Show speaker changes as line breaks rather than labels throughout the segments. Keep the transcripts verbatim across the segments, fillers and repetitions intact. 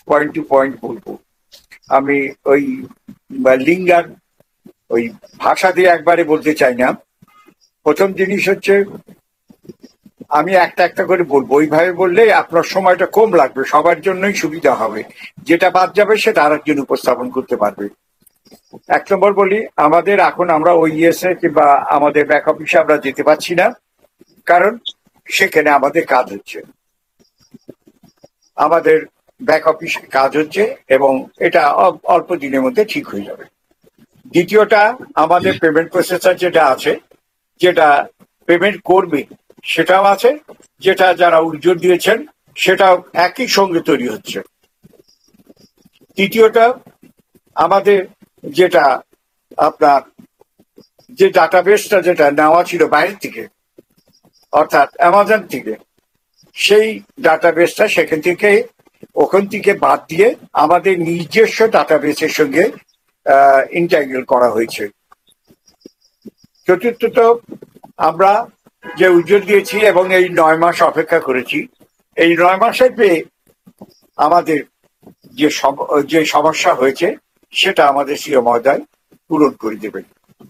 Point two point বলবো। আমি ওই লিঙ্গার ওই ভাষা দিয়ে একবারে বলতে চাই না। প্রথম জিনিস হচ্ছে, আমি একটা একটা করে বলবো, ওইভাবে বললে আপনার সময়টা কম লাগবে, সবার জন্যই সুবিধা হবে। যেটা বাদ যাবে সেটা আরেকজন উপস্থাপন করতে পারবে। এক নম্বর বলি, আমাদের এখন আমরা ওইএসএ কিংবা আমাদের ব্যাক অফিসে আমরা যেতে পারছি না, কারণ সেখানে আমাদের কাজ হচ্ছে, আমাদের ব্যাক অফিসে কাজ হচ্ছে এবং এটা অল্প দিনের মধ্যে ঠিক হয়ে যাবে। দ্বিতীয়টা, আমাদের পেমেন্ট প্রসেসর যেটা আছে, যেটা পেমেন্ট করবে সেটাও আছে, যেটা যারা উজ্জ্বল দিয়েছেন সেটাও একই সঙ্গে তৈরি হচ্ছে। তৃতীয়টা, আমাদের যেটা আপনার যে ডাটাবেসটা যেটা নেওয়া ছিল বাইরে থেকে, অর্থাৎ অ্যামাজন থেকে, সেই ডাটাবেসটা সেখান থেকে ওখান থেকে বাদ দিয়ে আমাদের নিজস্ব ডাটাবেসের সঙ্গে ইন্টাগ্রেট করা হয়েছে। চতুর্থত, আমরা যে উজ্জ্বল দিয়েছি এবং এই নয় মাস অপেক্ষা করেছি, এই নয় মাসের পেয়ে আমাদের যে যে সমস্যা হয়েছে সেটা আমাদের সিও মহোদয় পূরণ করে দেবেন।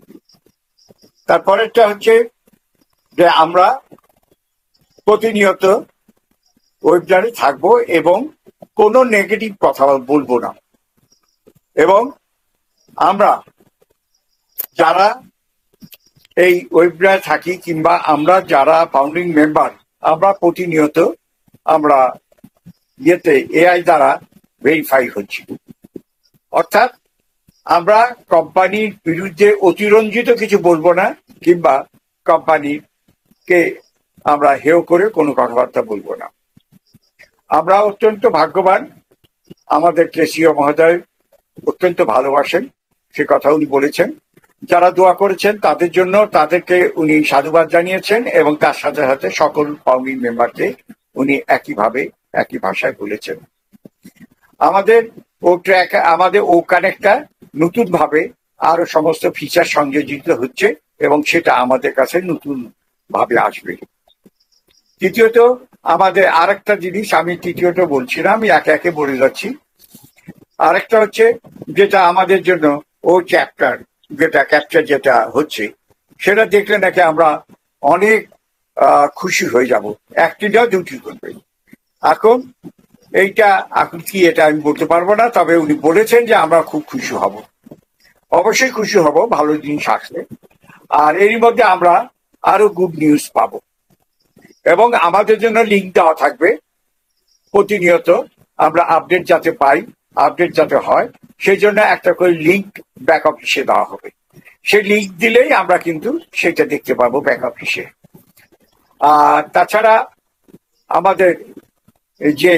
তারপরেরটা হচ্ছে যে আমরা প্রতিনিয়ত ওয়েবসাইটে থাকবো এবং কোনো নেগেটিভ কথা বলবো না, এবং আমরা যারা এই ওয়েবসাইটে থাকি কিংবা আমরা যারা ফাউন্ডিং মেম্বার, আমরা প্রতিনিয়ত আমরা ইয়েতে এআই দ্বারা ভেরিফাই হচ্ছি। অর্থাৎ আমরা কোম্পানির বিরুদ্ধে অতিরঞ্জিত কিছু বলবো না, কিংবা কোম্পানিকে আমরা হেয় করে কোনো কথাবার্তা বলবো না। আমরা অত্যন্ত ভাগ্যবান, আমাদেরকে সিও মহোদয় অত্যন্ত ভালোবাসেন, সে কথা উনি বলেছেন। যারা দোয়া করেছেন তাদের জন্য তাদেরকে উনি সাধুবাদ জানিয়েছেন, এবং তার সাথে সাথে সকল ফাউন্ডিং মেম্বারকে উনি একইভাবে একই ভাষায় বলেছেন। আমাদের ও ট্র্যাক আমাদের ও কানেক্টটা নতুন ভাবে আরো সমস্ত ফিচার সংযোজিত হচ্ছে এবং সেটা আমাদের কাছে নতুন ভাবে আসবে। তৃতীয়ত, আমাদের আরেকটা জিনিস আমি তৃতীয়ত বলছি না, আমি একে একে বলে যাচ্ছি। আরেকটা হচ্ছে যেটা আমাদের জন্য ও চ্যাপ্টার যেটা ক্যাপচার যেটা হচ্ছে, সেটা দেখলে নাকি আমরা অনেক খুশি হয়ে যাব, একটি না দুটি করবে। এখন এইটা এখন কি এটা আমি বলতে পারবো না, তবে উনি বলেছেন যে আমরা খুব খুশি হব, অবশ্যই খুশি হব ভালো জিনিস আসলে। আর এর মধ্যে আমরা আরো গুড নিউজ পাবো, এবং আমাদের জন্য লিঙ্ক দেওয়া থাকবে প্রতিনিয়ত। আমরা আপডেট যাতে পাই, আপডেট যাতে হয়, সেই জন্য একটা করে লিঙ্ক ব্যাক অফিসে দেওয়া হবে। সেই লিঙ্ক দিলেই আমরা কিন্তু সেটা দেখতে পাবো ব্যাক অফিসে। আর তাছাড়া আমাদের যে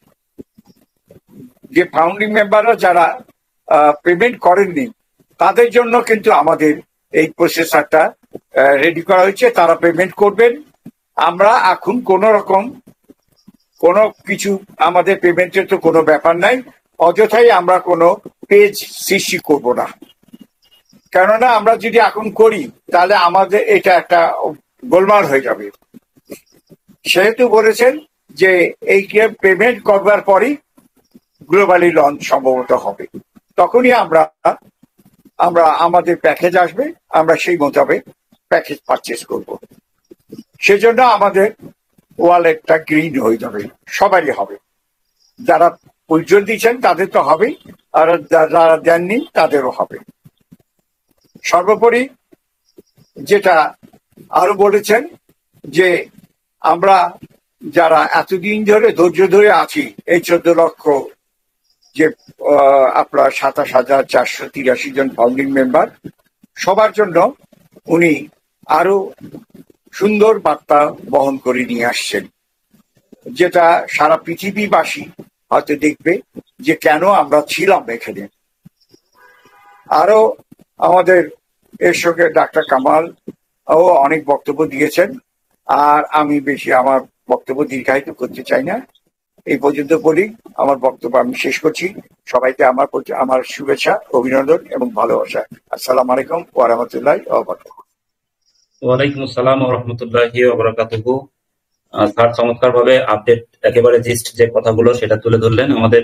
যে ফাউন্ডিং মেম্বাররা যারা পেমেন্ট করেননি, তাদের জন্য কিন্তু আমাদের এই প্রসেসরটা রেডি করা হয়েছে, তারা পেমেন্ট করবেন। আমরা এখন কোন রকম কোনো কিছু আমাদের পেমেন্টের তো কোনো ব্যাপার নাই, অযথাই আমরা কোনো পেজ সৃষ্টি করব না, কেননা আমরা যদি এখন করি তাহলে আমাদের এটা একটা গোলমাল হয়ে যাবে। সেহেতু বলেছেন যে এই পেমেন্ট করবার পরই গ্লোবালি লঞ্চ সম্ভবত হবে, তখনই আমরা আমরা আমাদের প্যাকেজ আসবে, আমরা সেই মোতাবেক প্যাকেজ পারচেস করব। সেজন্য আমাদের ওয়ালেটটা গ্রিন হয়ে যাবে, সবারই হবে। যারা উজ্জ্বল দিচ্ছেন তাদের তো হবেই, আর যারা দেননি তাদেরও হবে। সর্বোপরি যেটা আরো বলেছেন যে আমরা যারা এতদিন ধরে ধৈর্য ধরে আছি, এই চোদ্দ লক্ষ যে আপনার সাতাশ হাজার চারশো তিরাশি জন ফাউন্ডিং মেম্বার, সবার জন্য উনি আরো সুন্দর বার্তা বহন করে নিয়ে আসছেন, যেটা সারা পৃথিবীবাসী হয়তো দেখবে যে কেন আমরা ছিলাম এখানে। আরো আমাদের এর সঙ্গে ডাক্তার কামাল ও অনেক বক্তব্য দিয়েছেন, আর আমি বেশি আমার বক্তব্য দীর্ঘায়িত করতে চাই না, এই পর্যন্ত বলি আমার বক্তব্য আমি শেষ করছি। সবাইকে আমার প্রতি আমার শুভেচ্ছা, অভিনন্দন এবং ভালোবাসা। আসসালামু আলাইকুম ওয়া রাহমাতুল্লাহি ওয়া বারাকাতুহু।
ওয়ালাইকুম আসসালাম ওয়া রাহমাতুল্লাহি ওয়া বারাকাতুহু। স্যার চমৎকার ভাবে আপডেট একেবারে জিস্ট যে কথাগুলো সেটা তুলে ধরলেন। আমাদের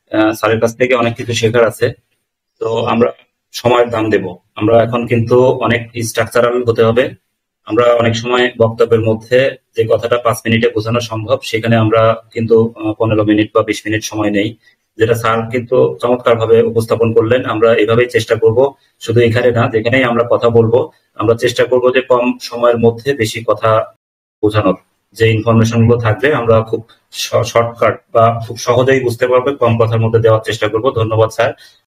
আহ, স্যারের কাছ থেকে অনেক কিছু শেখার আছে। তো আমরা সময়ের দাম দেব। আমরা এখন কিন্তু অনেক স্ট্রাকচারাল হতে হবে। আমরা অনেক সময় বক্তব্যের মধ্যে যে কথাটা পাঁচ মিনিটে বোঝানো সম্ভব, সেখানে আমরা কিন্তু আহ, পনেরো মিনিট বা বিশ মিনিট সময় নেই, যেটা স্যার কিন্তু চমৎকার ভাবে উপস্থাপন করলেন। আমরা এভাবেই চেষ্টা করব, শুধু এখানে না, যেখানেই আমরা কথা বলবো আমরা চেষ্টা করব যে কম সময়ের মধ্যে বেশি কথা বোঝানোর। যে ইনফরমেশন গুলো থাকবে আমরা খুব শর্টকাট বা খুব সহজেই বুঝতে পারবে, কম কথার মধ্যে দেওয়ার চেষ্টা করব। ধন্যবাদ স্যার।